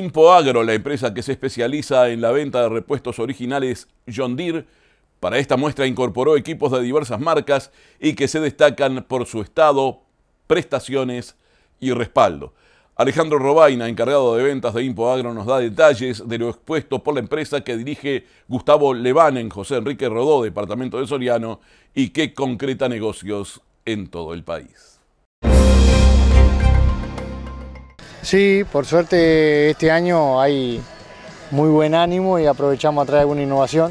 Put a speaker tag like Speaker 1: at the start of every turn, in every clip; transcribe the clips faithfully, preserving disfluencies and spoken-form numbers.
Speaker 1: Impoagro, la empresa que se especializa en la venta de repuestos originales John Deere, para esta muestra incorporó equipos de diversas marcas y que se destacan por su estado, prestaciones y respaldo. Alejandro Robaina, encargado de ventas de Impoagro, nos da detalles de lo expuesto por la empresa que dirige Gustavo Leván en José Enrique Rodó, departamento de Soriano, y que concreta negocios en todo el país.
Speaker 2: Sí, por suerte este año hay muy buen ánimo y aprovechamos a traer alguna innovación,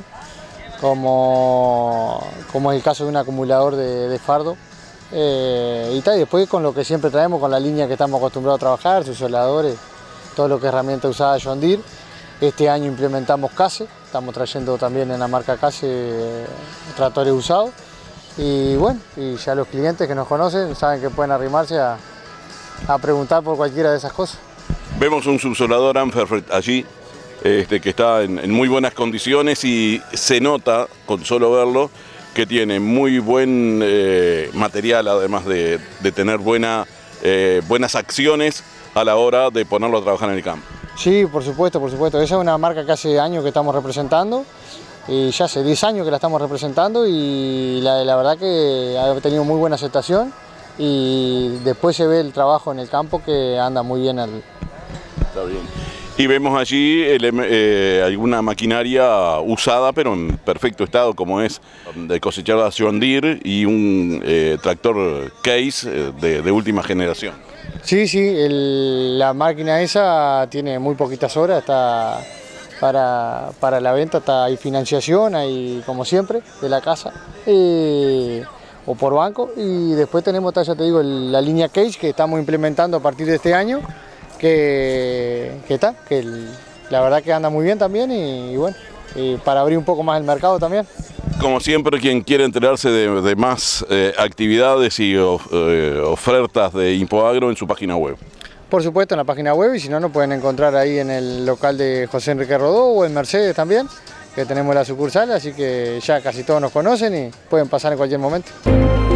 Speaker 2: como, como es el caso de un acumulador de, de fardo. Eh, y, tal, y después con lo que siempre traemos, con la línea que estamos acostumbrados a trabajar, sus soldadores, todo lo que es herramienta usada John Deere. Este año implementamos Case, estamos trayendo también en la marca Case eh, tractores usados. Y bueno, y ya los clientes que nos conocen saben que pueden arrimarse a, a preguntar por cualquiera de esas cosas.
Speaker 1: Vemos un subsolador Amferfet allí, este, que está en, en muy buenas condiciones y se nota, con solo verlo, que tiene muy buen eh, material, además de, de tener buena, eh, buenas acciones a la hora de ponerlo a trabajar en el campo.
Speaker 2: Sí, por supuesto, por supuesto. Esa es una marca que hace años que estamos representando, y ya hace diez años que la estamos representando, y la, la verdad que ha tenido muy buena aceptación, y después se ve el trabajo en el campo que anda muy bien. Al...
Speaker 1: Está bien. Y vemos allí el, eh, alguna maquinaria usada, pero en perfecto estado, como es de cosechada John Deere y un eh, tractor Case eh, de, de última generación.
Speaker 2: Sí, sí, el, la máquina esa tiene muy poquitas horas, está para, para la venta, está, hay financiación, hay como siempre, de la casa, eh, o por banco, y después tenemos, ya te digo, la línea Case que estamos implementando a partir de este año, que, que está, que el, la verdad que anda muy bien también, y, y bueno, y para abrir un poco más el mercado también.
Speaker 1: Como siempre, quien quiere enterarse de, de más eh, actividades y of, eh, ofertas de Impoagro, en su página web.
Speaker 2: Por supuesto, en la página web, y si no, nos pueden encontrar ahí en el local de José Enrique Rodó o en Mercedes también, que tenemos la sucursal, así que ya casi todos nos conocen y pueden pasar en cualquier momento.